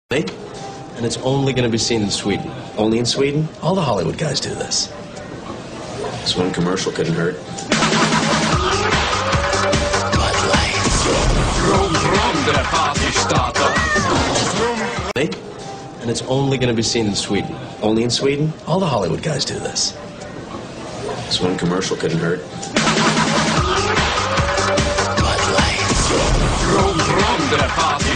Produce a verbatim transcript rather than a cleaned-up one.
And it's only going to be seen in Sweden. Only in Sweden? All the Hollywood guys do this. This one commercial couldn't hurt. And it's only going to be seen in Sweden. Only in Sweden? All the Hollywood guys do this. This one commercial couldn't hurt. Rom, rom, der Party